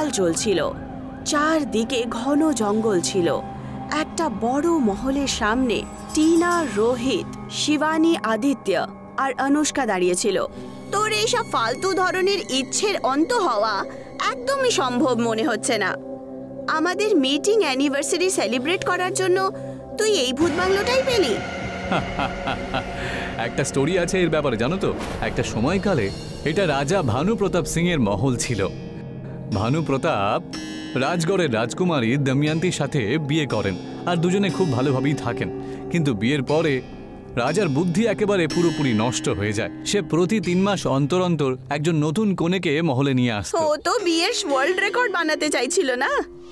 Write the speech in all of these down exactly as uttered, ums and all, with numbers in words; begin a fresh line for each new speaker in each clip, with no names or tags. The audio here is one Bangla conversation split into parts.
জ্বলছিল। চারদিকে ঘন জঙ্গল ছিল। একটা বড় মহলের সামনে টিনা, রোহিত, শিবানী, আদিত্য আর অনুষ্কা দাঁড়িয়েছিল। তোর এইসব ফালতু ধরনের ইচ্ছের অন্ত হওয়া একদমই সম্ভব মনে হচ্ছে না। আমাদের মিটিং অ্যানিভার্সারি সেলিব্রেট করার জন্য তুই এই ভূত বাংলোটাই পেলি?
একটা স্টোরি আছে এর ব্যাপারে, জানো তো? একটা সময়কালে এটা রাজা ভানু প্রতাপ সিং এর মহল ছিল। ভানু প্রতাপ রাজগড়ের রাজকুমারী দময়ন্তীর সাথে বিয়ে করেন আর দুজনে খুব ভালোভাবেই থাকেন। কিন্তু বিয়ের পরে রাজার বুদ্ধি একেবারে পুরোপুরি নষ্ট হয়ে যায়। সে প্রতি তিন মাস অন্তর অন্তর একজন নতুন কনেকে মহলে নিয়ে আসতো।
ও তো বিয়ের ওয়ার্ল্ড রেকর্ড বানাতে চাইছিল না?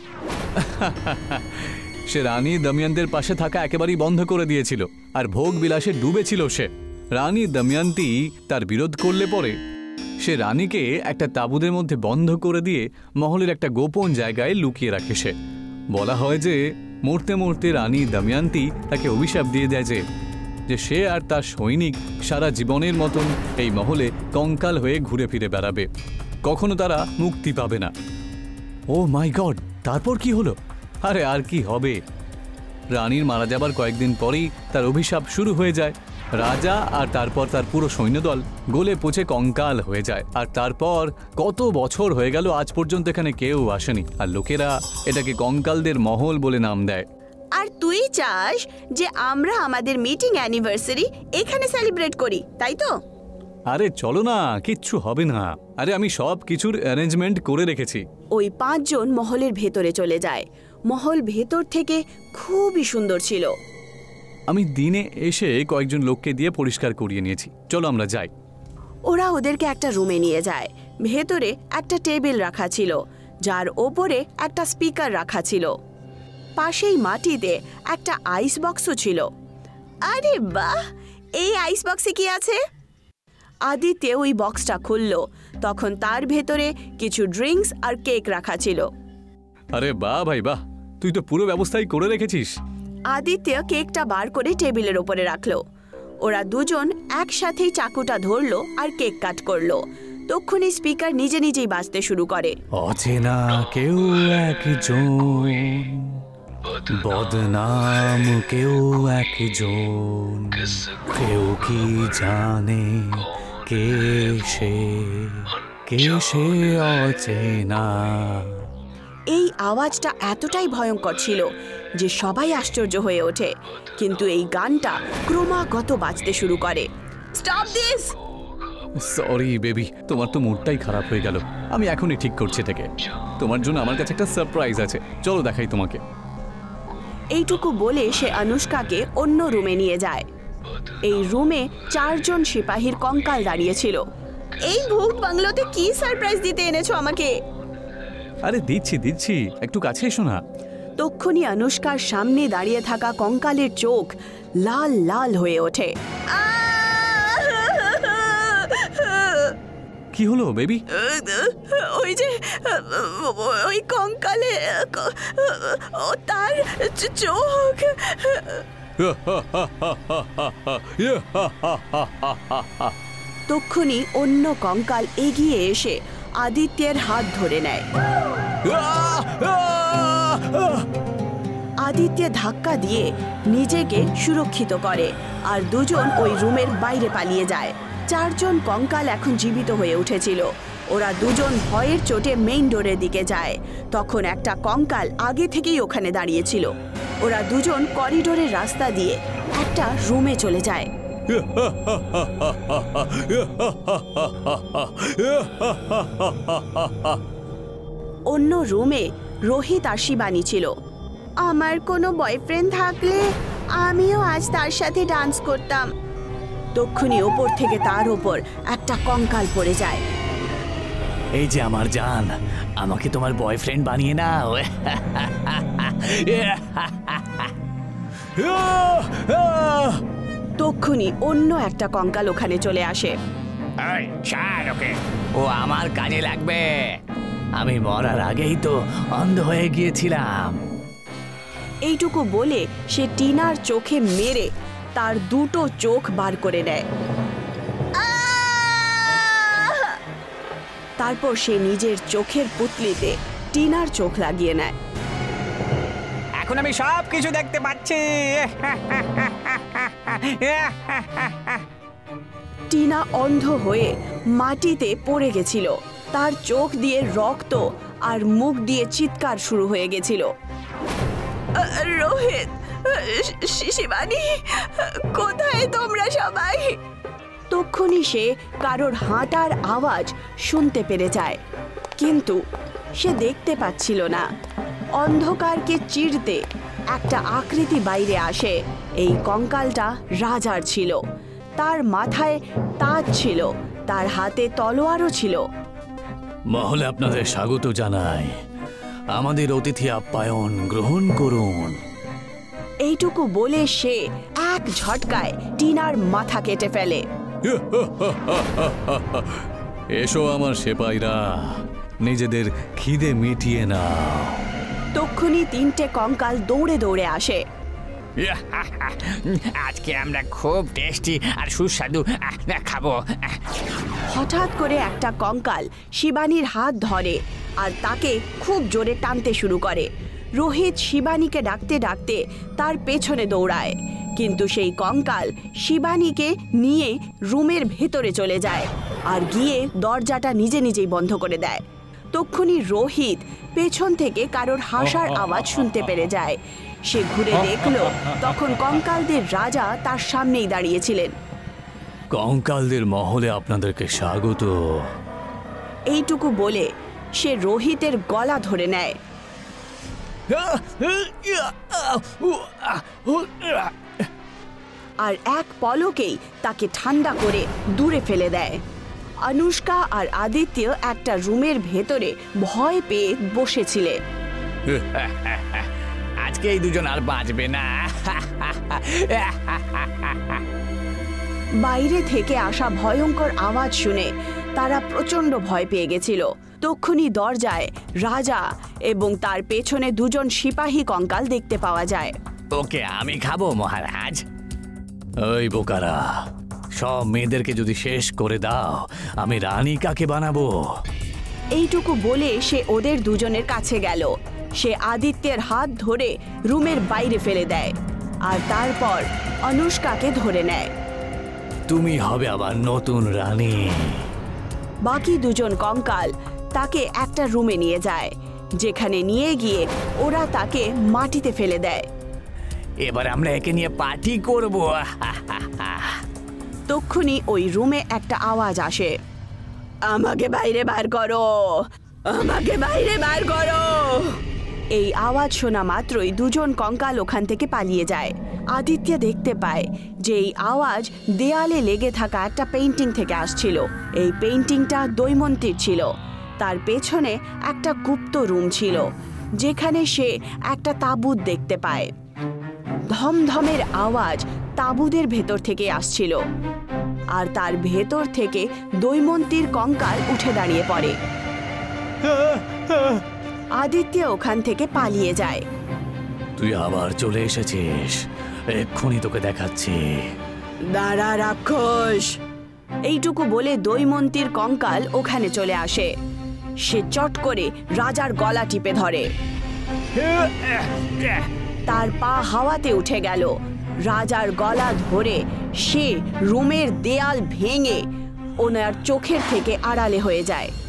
সে রানী দময়ন্তীর পাশে থাকা একেবারেই বন্ধ করে দিয়েছিল আর ভোগ বিলাসে ডুবেছিল সে। রানী দময়ন্তী তার বিরোধ করলে পরে সে রানীকে একটা তাঁবুদের মধ্যে বন্ধ করে দিয়ে মহলের একটা গোপন জায়গায় লুকিয়ে রাখে সে। বলা হয় যে মরতে মরতে রানী দময়ন্তী তাকে অভিশাপ দিয়ে দেয় যে যে সে আর তার সৈনিক সারা জীবনের মতন এই মহলে কঙ্কাল হয়ে ঘুরে ফিরে বেড়াবে, কখনো তারা মুক্তি পাবে না। Oh my god! তারপর কি হলো? আরে আর কি হবে, রানীর মারা যাবার কয়েকদিন পরেই তার অভিশাপ শুরু হয়ে যায়। রাজা আর তারপর তার পুরো সৈন্যদল গলে পচে কঙ্কাল হয়ে যায়। আর তারপর কত বছর হয়ে গেল, আজ পর্যন্ত এখানে কেউ আসেনি, আর লোকেরা এটাকে কঙ্কালদের মহল বলে নাম দেয়।
আর তুই চাস যে আমরা আমাদের মিটিং অ্যানিভার্সারি এখানে সেলিব্রেট করি, তাই তো?
আরে চলো না, কিচ্ছু হবে না। আরে আমি সব কিছুর অ্যারেঞ্জমেন্ট করে রেখেছি।
ওই পাঁচজন মহলের ভেতরে চলে যায়। মহল ভেতর থেকে খুবই সুন্দর ছিল।
আমি দিনে এসে কয়েকজন লোককে দিয়ে পরিষ্কার করিয়ে নিয়েছি, চলো আমরা যাই।
ওরা ওদেরকে একটা রুমে নিয়ে যায়। ভেতরে একটা টেবিল রাখা ছিল, যার ওপরে একটা স্পিকার রাখা ছিল। পাশেই মাটিতে একটা আইস বক্সও ছিল। আরে বাহ, এই আইস বক্সে কি আছে? আদিত্য ওই বক্সটা খুলল, তখন তার ভেতরে কিছু ড্রিঙ্কস আর কেক রাখা ছিল।
আরে বাহ ভাই বাহ, তুই তো পুরো ব্যবস্থাই করে রেখেছিস।
আদিত্য কেকটা বার করে টেবিলের ওপরে রাখলো। ওরা দুজন একসাথেই চাকুটা ধরলো আর কেক কাট করলো। তখনই স্পিকার নিজে নিজেই বাজতে শুরু করে।
অচেনা কেউ একজন, বদনাম কেউ একজন, কেউ কি জানে কে সে, কে সে অচেনা।
এই আওয়াজটা এতটাই ভয়ঙ্কর ছিল যে সবাই আশ্চর্য হয়ে ওঠে। কিন্তু এই গানটা ক্রমাগত বাজতে শুরু করে। Stop this!
সরি বেবি, তোমার তো মুডটাই খারাপ হয়ে গেল। আমি এখনই ঠিক করছি এটাকে। তোমার জন্য আমার কাছে একটা সারপ্রাইজ আছে, চলো দেখাই তোমাকে।
এইটুকু বলে সে অনুষ্কাকে অন্য রুমে নিয়ে যায়। এই রুমে চারজন সিপাহীর কঙ্কাল দাঁড়িয়েছিল। এই ভূত বাংলোতে কি সারপ্রাইজ দিতে এনেছো আমাকে?
আরে দিচ্ছি দিচ্ছি, একটু কাছে এসো না।
তক্ষুনি অনুষ্কার সামনে দাঁড়িয়ে থাকা কঙ্কালের চোখ লাল লাল হয়ে ওঠে।
কি হলো বেবি?
ওই যে ওই কঙ্কালে তার চোখ। তক্ষুনি অন্য কঙ্কাল এগিয়ে এসে আদিত্যের হাত ধরে নেয়। আদিত্য ধাক্কা দিয়ে নিজেকে সুরক্ষিত করে আর দুজন ওই রুমের বাইরে পালিয়ে যায়। চারজন কঙ্কাল এখন জীবিত হয়ে উঠেছিল। ওরা দুজন ভয়ের চোটে মেইন ডোরের দিকে যায়। তখন একটা কঙ্কাল আগে থেকেই ওখানে দাঁড়িয়েছিল। ওরা দুজন করিডোরের রাস্তা দিয়ে একটা রুমে চলে যায়। অন্য রুমে রোহিত আর শিবানী ছিল। আমার কোনো বয়ফ্রেন্ড থাকলে আমিও আজ তার সাথে ডান্স করতাম। তক্ষুনি ওপর থেকে তার ওপর একটা কঙ্কাল পড়ে যায়।
এই যে আমার জান, আমাকে তোমার বয়ফ্রেন্ড বানিয়ে নাও।
তক্ষুনি অন্য একটা কঙ্কাল ওখানে চলে আসে।
ও আমার কাজে লাগবে, আমি মরার আগেই তো অন্ধ হয়ে গিয়েছিলাম।
এইটুকু বলে সে টিনার চোখে মেরে তার দুটো চোখ বার করে নেয়। তারপর সে নিজের চোখের পুতলিতে টিনার চোখ লাগিয়ে নেয়।
এখন আমি সব কিছু দেখতে পাচ্ছি।
টিনা অন্ধ হয়ে মাটিতে পড়ে গেছিল। তার চোখ দিয়ে রক্ত আর মুখ দিয়ে চিৎকার শুরু হয়ে গেছিল। রোহিত, শিবানী, কোথায় তোমরা সবাই? তক্ষুনি সে কারোর হাঁটার আওয়াজ শুনতে পেরে যায়, কিন্তু সে দেখতে পাচ্ছিল না। অন্ধকারকে চিরতে একটা আকৃতি বাইরে আসে। এই কঙ্কালটা রাজার ছিল। তার মাথায় তাজ ছিল, তার হাতে তলোয়ারও ছিল।
মহলে আপনাদের স্বাগত জানাই। আমাদের অতিথি আপ্যায়ন গ্রহণ করুন।
এইটুকু বলে সে এক ঝটকায় টিনার মাথা কেটে ফেলে।
এসো আমার সেপাইরা, নিজেদের খিদে মিটিয়ে নাও।
তক্ষুনি তিনটে কঙ্কাল দৌড়ে দৌড়ে আসে।
আজকে আমরা খুব টেস্টি আর সুস্বাদু খাবো।
হঠাৎ করে একটা কঙ্কাল শিবানীর হাত ধরে আর তাকে খুব জোরে টানতে শুরু করে। রোহিত শিবানীকে ডাকতে ডাকতে তার পেছনে দৌড়ায়, কিন্তু সেই কঙ্কাল শিবানীকে নিয়ে রুমের ভেতরে চলে যায় আর গিয়ে দরজাটা নিজে নিজেই বন্ধ করে দেয়। তক্ষুনি রোহিত পেছন থেকে কারোর হাসার আওয়াজ শুনতে পেরে যায়। সে ঘুরে দেখল, তখন কঙ্কালদের রাজা তার সামনেই দাঁড়িয়েছিলেন।
কঙ্কালদের মহলে আপনাদেরকে স্বাগত।
এইটুকু বলে সে রোহিতের গলা ধরে নেয়। আর এক পলকেই তাকে ঠান্ডা করে দূরে ফেলে দেয়। অনুষ্কা আর আদিত্য একটা রুমের ভেতরে ভয় পেয়ে বসেছিলেন।
আজকে এই দুজন আর বাঁচবে না।
বাইরে থেকে আসা ভয়ঙ্কর আওয়াজ শুনে তারা প্রচন্ড ভয় পেয়ে গেছিল। তক্ষুনি দরজায় রাজা এবং তার পেছনে দুজন সিপাহী কঙ্কাল দেখতে পাওয়া যায়।
ওকে আমি খাবো মহারাজ।
ওই বোকারা, সব মেয়েদেরকে যদি শেষ করে দাও, আমি রানী কাকে বানাবো?
এইটুকু বলে সে ওদের দুজনের কাছে গেল। সে আদিত্যের হাত ধরে রুমের বাইরে ফেলে দেয় আর তারপর অনুষ্কাকে ধরে নেয়।
তুমি হবে আবার নতুন রানী।
বাকি দুজন কঙ্কাল তাকে একটা রুমে নিয়ে যায়, যেখানে নিয়ে গিয়ে ওরা তাকে মাটিতে ফেলে দেয়।
এবার আমরা একে নিয়ে পার্টি করব।
তক্ষুনি ওই রুমে একটা আওয়াজ আসে, আমাকে বাইরে বার করো, আমাকে বাইরে বার করো। এই আওয়াজ শোনা মাত্রই দুজন কঙ্কাল ওখান থেকে পালিয়ে যায়। আদিত্য দেখতে পায় যে এই আওয়াজ দেয়ালে লেগে থাকা একটা পেইন্টিং থেকে আসছিল। এই পেইন্টিংটা দৈমন্তীর ছিল। তার পেছনে একটা গুপ্ত রুম ছিল, যেখানে সে একটা তাঁবুত দেখতে পায়। ধমধমের আওয়াজ তাঁবুদের ভেতর থেকে আসছিল আর তার ভেতর থেকে দৈমন্তীর কঙ্কাল উঠে দাঁড়িয়ে পড়ে। আদিত্য ওখান থেকে পালিয়ে যায়।
তুই আবার চলে এসেছিস, এক্ষুনি তোকে দেখাচ্ছি।
দাঁড়া রাক্ষস! এইটুকু বলে দৈমন্তীর কঙ্কাল ওখানে চলে আসে। সে চট করে রাজার গলা টিপে ধরে। তার পা হাওয়াতে উঠে গেল। রাজার গলা ধরে সে রুমের দেয়াল ভেঙে ওনার চোখের থেকে আড়ালে হয়ে যায়।